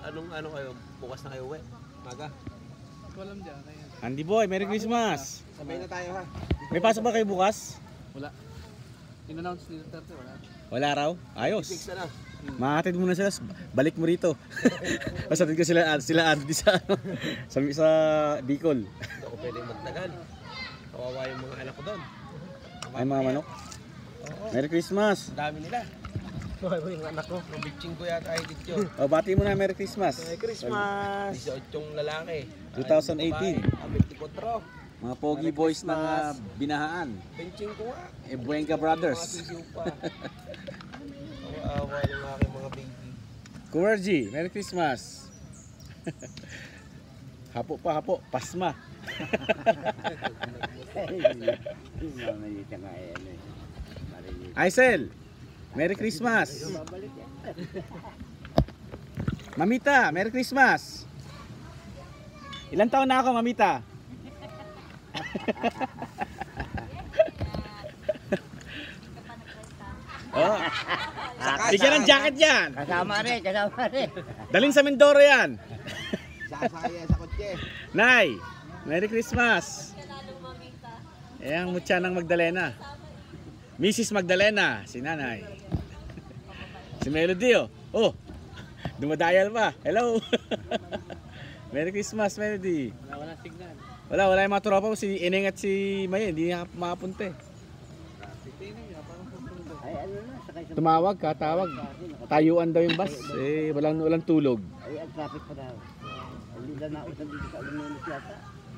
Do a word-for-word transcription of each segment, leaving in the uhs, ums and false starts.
anong ano kayo? Bukas na kayo uwi? Maga? Walang dyan. Kaya. Andy Boy, Merry Christmas. Sabay na tayo ha. May pasok ba kayo bukas? Wala. In-announce ni Duterte, wala. Wala raw? Ayos. Fix na na. Mahatid mo na sila, balik mo rito. Pasatid ko sila, sila Andy sa, sa, sa Bicol. Hindi ako pwedeng magtagal. Kawawa yung mga anak ko doon. Ay mga manok. Oo. Merry Christmas. Ang dami nila. Kawawa yung anak ko. Mabitching ko yata ay dito. O, bati mo na Merry Christmas. Merry Christmas! eighteen lalaki. twenty eighteen. twenty-four. Mga pogi Merry boys ng Christmas. uh, binahaan. Benching ko nga. E Buenga Mga Brothers. sisiw pa. Kawawa yung aking mga baby. Kuwerji, Merry Christmas. Hapo pa, hapo. Pasma. Aisel, Merry Christmas. Mamita, Merry Christmas. Ilan taon na ako, Mamita? Oh. Bigyan ng jacket yan. Kasama rin, kasama rin. Dalhin sa Mindoro yan. Sasaya sa kotse. Nay, Merry Christmas. Ayan, mutya ng Magdalena. Missus Magdalena, si Nanay. Si Melody, oh. Oh, dumadayal pa. Hello. Merry Christmas, Melody. Wala, wala signal. Wala, wala yung mga tropa mo. Si Ineng at si Maya, hindi na makapunta eh. Titingin niya, parang susunod. Ay, ano na, sakay sa... Tumawag ka, tawag. Tayuan daw yung bus. Eh, walang, walang tulog. Ay, ang traffic pa daw. Hindi na nausan dito sa Aluminos yata.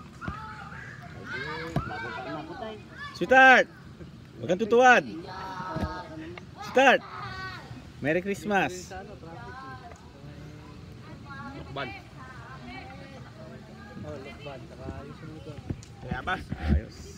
Ay, bago pa naputay. Sweetheart! Huwag kang tutuwad. Sweetheart! Merry Christmas. Sa ano, traffic eh. Lokban. Oh, lokban. Saka yung sunod. Kaya ba? Ayos.